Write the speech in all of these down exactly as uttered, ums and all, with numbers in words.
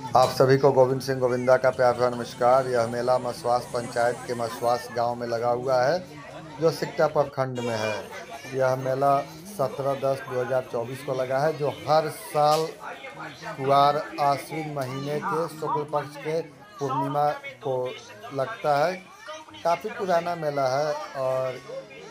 आप सभी को गोविंद सिंह गोविंदा का प्यार भरा नमस्कार। यह मेला मसवास पंचायत के मसवास गांव में लगा हुआ है, जो सिकटा प्रखंड में है। यह मेला सत्रह दस दो हज़ार चौबीस को लगा है, जो हर साल कुआर आश्विन महीने के शुक्ल पक्ष के पूर्णिमा को लगता है। काफ़ी पुराना मेला है और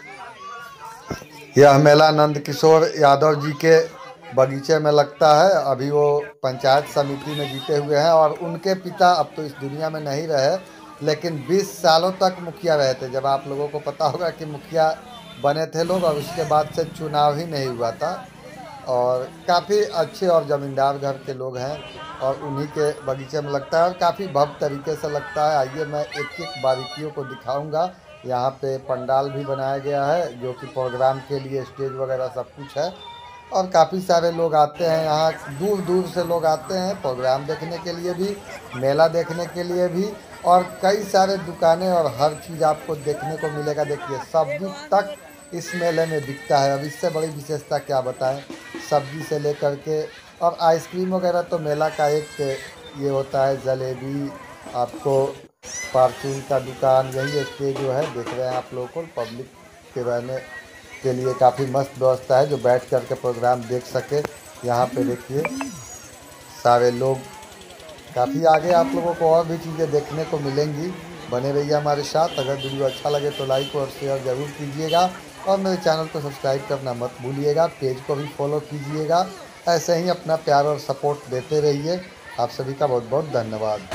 यह मेला नंद किशोर यादव जी के बगीचे में लगता है। अभी वो पंचायत समिति में जीते हुए हैं और उनके पिता अब तो इस दुनिया में नहीं रहे, लेकिन बीस सालों तक मुखिया रहे थे। जब आप लोगों को पता होगा कि मुखिया बने थे लोग और उसके बाद से चुनाव ही नहीं हुआ था। और काफ़ी अच्छे और ज़मींदार घर के लोग हैं और उन्हीं के बगीचे में लगता है और काफ़ी भव्य तरीके से लगता है। आइए मैं एक एक बारीकियों को दिखाऊंगा। यहाँ पे पंडाल भी बनाया गया है, जो कि प्रोग्राम के लिए स्टेज वगैरह सब कुछ है। और काफ़ी सारे लोग आते हैं यहाँ, दूर दूर से लोग आते हैं प्रोग्राम देखने के लिए भी, मेला देखने के लिए भी। और कई सारे दुकानें और हर चीज़ आपको देखने को मिलेगा। देखिए सब्जी तक इस मेले में बिकता है। अब इससे बड़ी विशेषता क्या बताएं, सब्जी से लेकर के और आइसक्रीम वगैरह तो मेला का एक ये होता है। जलेबी, आपको फार्चून का दुकान, यही स्टेज जो है देख रहे हैं आप लोगों को। पब्लिक के रहने के लिए काफ़ी मस्त व्यवस्था है, जो बैठ कर के प्रोग्राम देख सके। यहाँ पे देखिए सारे लोग, काफ़ी आगे आप लोगों को और भी चीज़ें देखने को मिलेंगी। बने रहिए हमारे साथ। अगर वीडियो अच्छा लगे तो लाइक और शेयर ज़रूर कीजिएगा और मेरे चैनल को सब्सक्राइब करना मत भूलिएगा। पेज को भी फॉलो कीजिएगा। ऐसे ही अपना प्यार और सपोर्ट देते रहिए। आप सभी का बहुत बहुत धन्यवाद।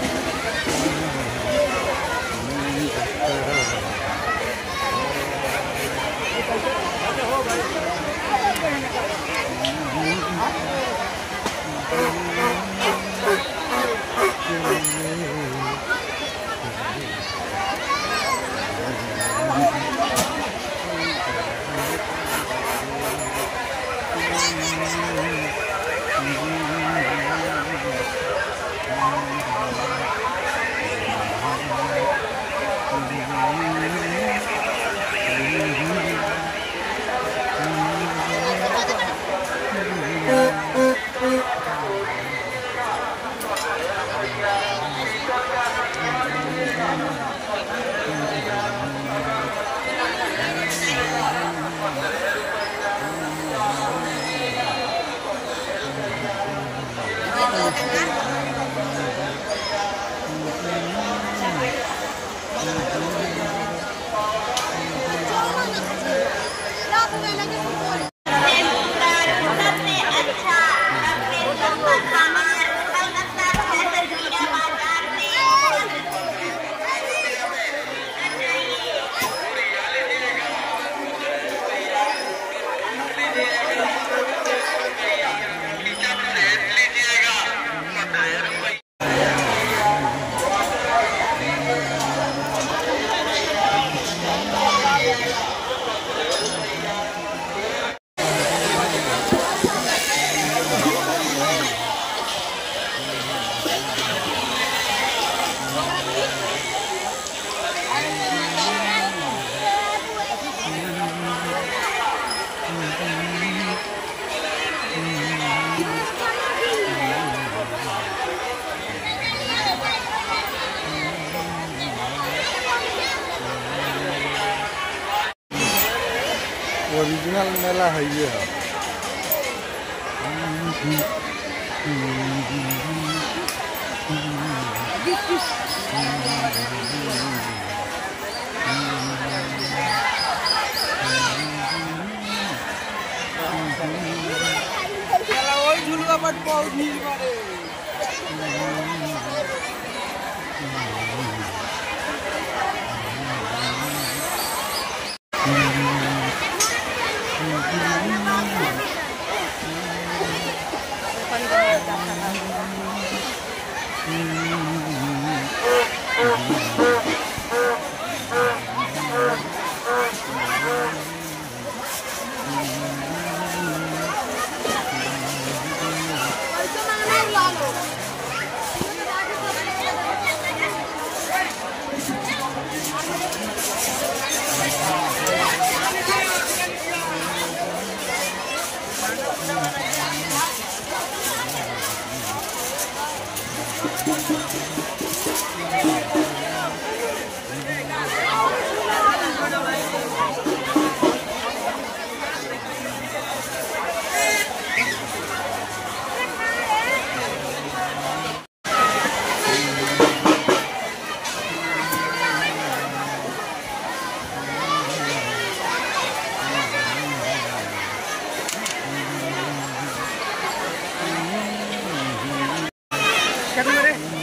ओरिजिनल मेला है ये है। झुलवा बट बहुत भीड़ बारे। क्या